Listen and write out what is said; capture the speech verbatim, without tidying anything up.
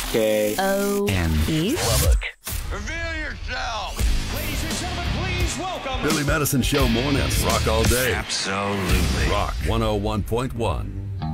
K O N E Lubbock. Reveal yourself. Ladies and gentlemen, please welcome Billy Madison Show mornings. Rock all day. Absolutely. Rock one oh one point one.